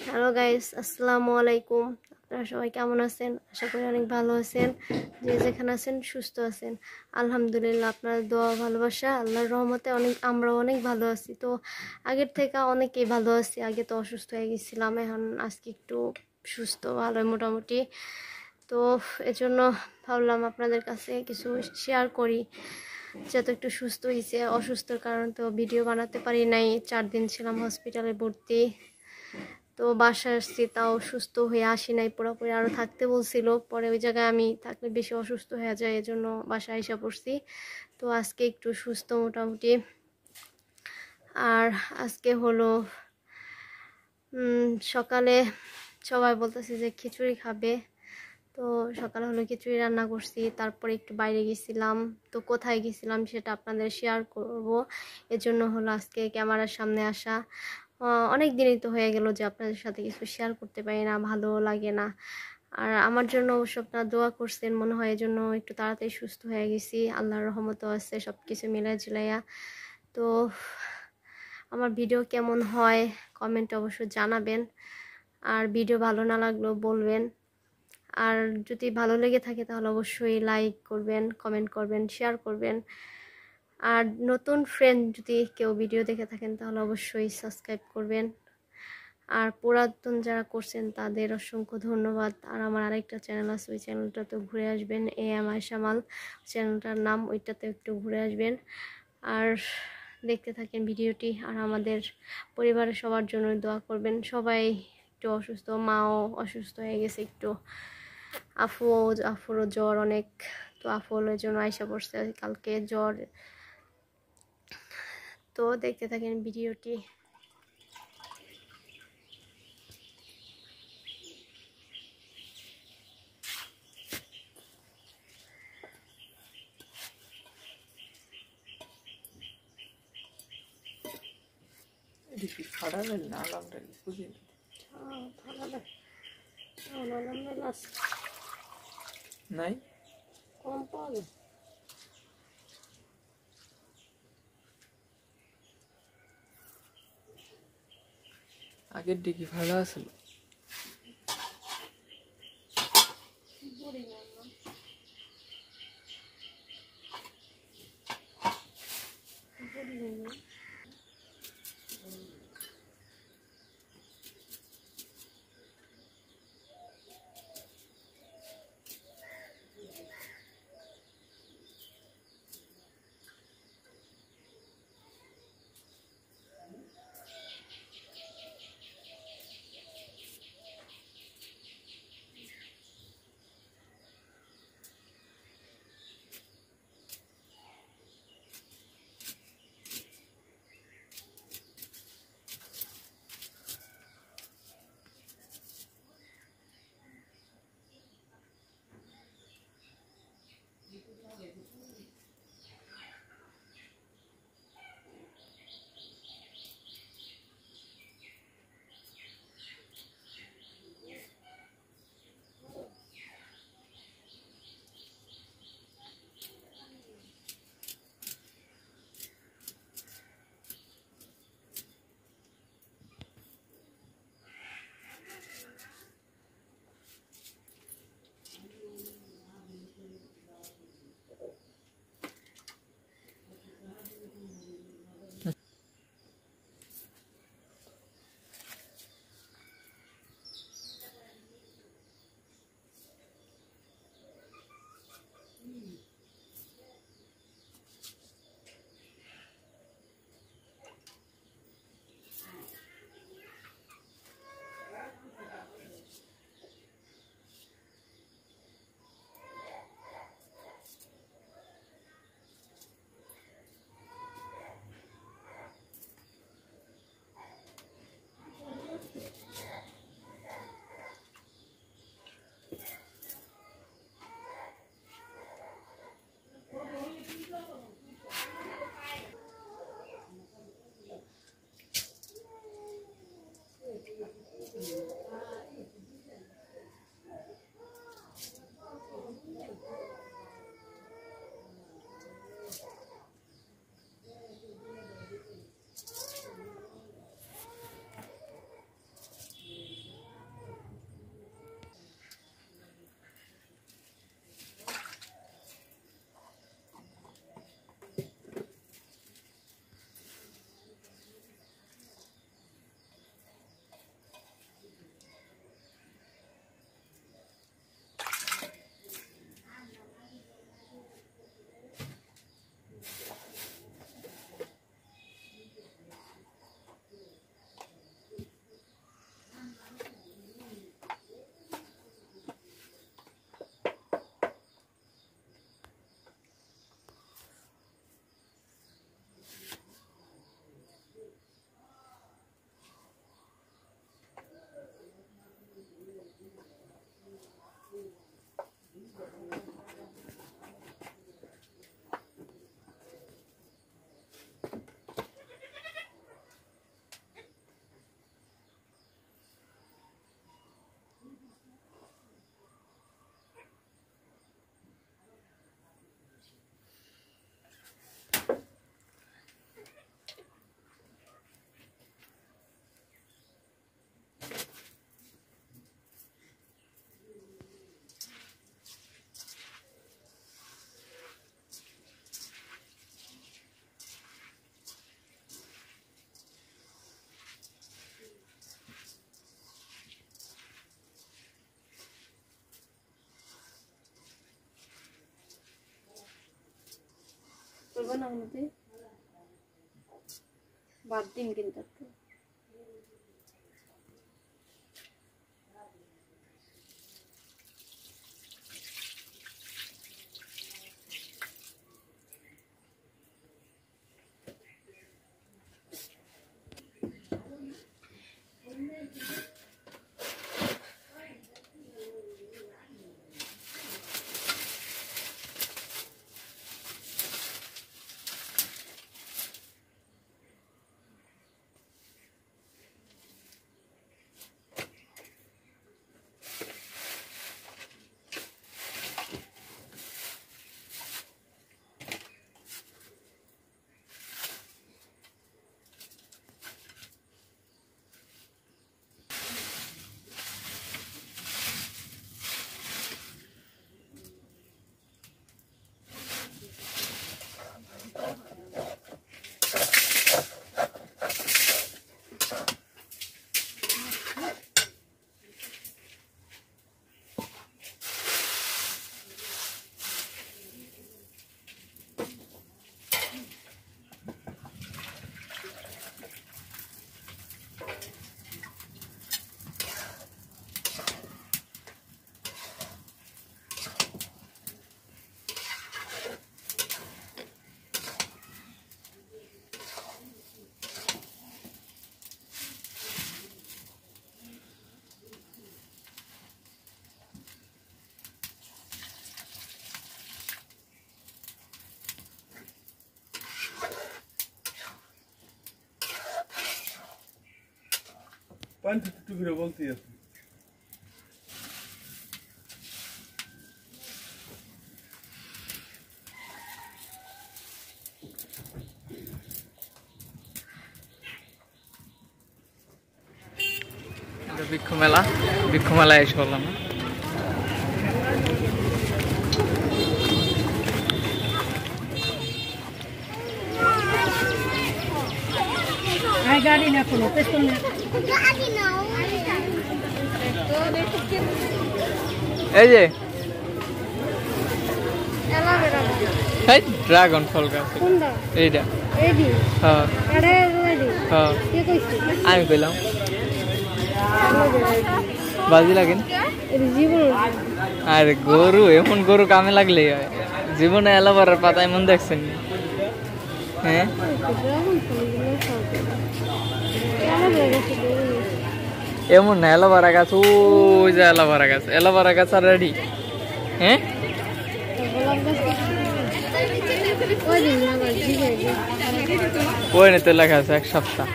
Hello guys, আসসালামু আলাইকুম। আপনারা সবাই কেমন আছেন? আশা করি অনেক ভালো আছেন। যে যেখানে আছেন সুস্থ আছেন। আলহামদুলিল্লাহ, আপনার দোয়া ভালোবাসা আল্লাহর রহমতে আমরাও অনেক ভালো আছি। তো আগের থেকে অনেকেই ভালো আছি। আগে তো অসুস্থ হয়ে গেছিলাম, এখন আজকে একটু সুস্থ ভালো মোটামুটি। তো এজন্য ভাবলাম আপনাদের কাছে কিছু শেয়ার করি, যেহেতু একটু সুস্থ হয়েছে। অসুস্থর কারণ তো ভিডিও বানাতে পারি নাই, 4 দিন ছিলাম হসপিটালে ভর্তি। তো বাসায় আসছি, তাও সুস্থ হয়ে আসি নাই পুরোপুরি, আরও থাকতে বলছিল। পরে ওই জায়গায় আমি থাকলে বেশি অসুস্থ হয়ে যায়, এজন্য বাসায় এসে পড়ছি। তো আজকে একটু সুস্থ মোটামুটি। আর আজকে হলো সকালে সবাই বলতেছে যে খিচুড়ি খাবে। তো সকালে হলো খিচুড়ি রান্না করছি, তারপরে একটু বাইরে গেছিলাম। তো কোথায় গেছিলাম সেটা আপনাদের শেয়ার করব, এজন্য হলো আজকে ক্যামেরার সামনে আসা। অনেক দিনই তো হয়ে গেল যে আপনাদের সাথে কিছু শেয়ার করতে পারি না, ভালো লাগে না। আর আমার জন্য অবশ্য আপনারা দোয়া করছেন মনে হয়, এজন্য একটু তাড়াতাড়ি সুস্থ হয়ে গেছি। আল্লাহর রহমতও আছে, সব কিছু মিলাই ঝিলাইয়া। তো আমার ভিডিও কেমন হয় কমেন্টে অবশ্যই জানাবেন, আর ভিডিও ভালো না লাগলেও বলবেন। আর যদি ভালো লেগে থাকে তাহলে অবশ্যই লাইক করবেন, কমেন্ট করবেন, শেয়ার করবেন। আর নতুন ফ্রেন্ড যদি কেউ ভিডিও দেখে থাকেন তাহলে অবশ্যই সাবস্ক্রাইব করবেন। আর পুরাতন যারা করছেন তাদের অসংখ্য ধন্যবাদ। আর আমার আরেকটা চ্যানেল আছে, ওই চ্যানেলটাতে ঘুরে আসবেন, AyshaMamun চ্যানেলটার নাম, ওইটাতে একটু ঘুরে আসবেন। আর দেখতে থাকেন ভিডিওটি, আর আমাদের পরিবারের সবার জন্য দোয়া করবেন। সবাই একটু অসুস্থ, মাও অসুস্থ হয়ে গেছে একটু, আফুরও জ্বর অনেক। তো আফুর জন্য আইসা পড়ছে কালকে জ্বর। তো দেখতে থাকেন ভিডিওটি। নাই কম পাবে আগের ডিকি ভালো আছিল। হবে না মনে হয় বাদ দিন কিন্তু একটু पानी टुटू फिर बोलती है বৃক্ষ মেলা এসে বললাম না गाड़ी ना खोलो पेट्रोल এই যে এই ড্রাগন ফল গাছ এইটা এডি হ্যাঁ আরে এডি হ্যাঁ কে কইছে আমি কইলাম বাজি লাগেন এডি জীবন আরে গরু এমন গরু কামে লাগলেই হয় জীবনে এলাবারের পাতা এমন দেখছেন হ্যাঁ এমন না এলোভেরা গাছ ওই যে এলোভেরা গাছ আর রেডি হ্যাঁ ওই তো লেখা আছে 1 সপ্তাহ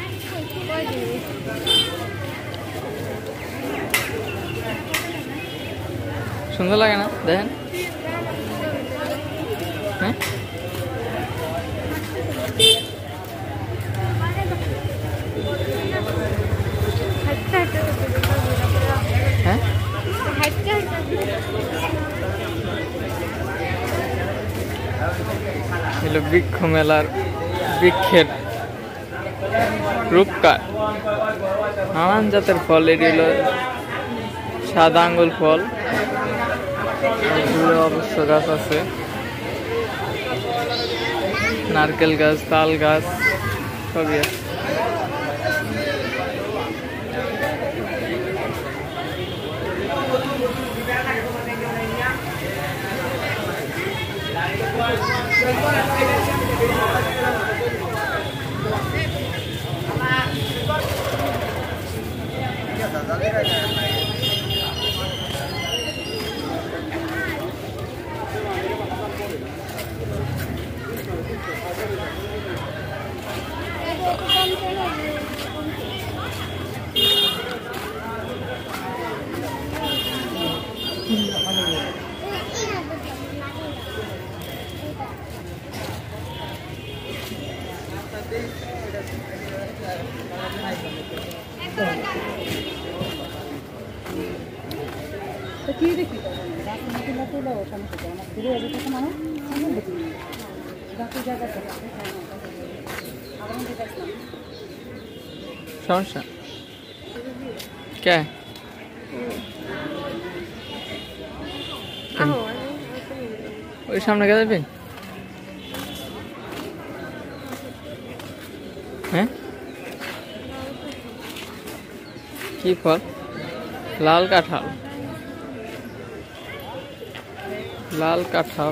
সুন্দর লাগে না দেখেন হ্যাঁ বৃক্ষ মেলার বৃক্ষের রূপকার নানান জাতের ফল এটি হলো সাদা আঙ্গুল ফল অবশ্য গাছ আছে নারকেল গাছ তাল গাছ সবই আছে সমস্যা কে ওই সামনে কে যাবেন হ্যাঁ কি ফল? লাল কাঁঠাল। লাল কাঁঠাল।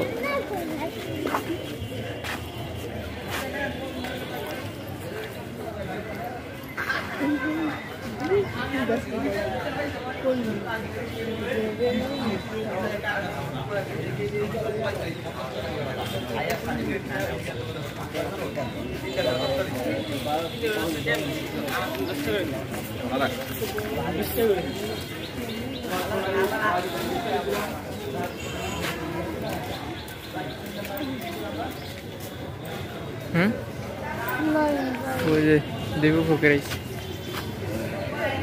ওই যে লেবু ফুকে রয়েছে।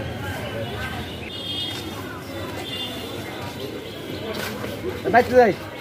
Bye,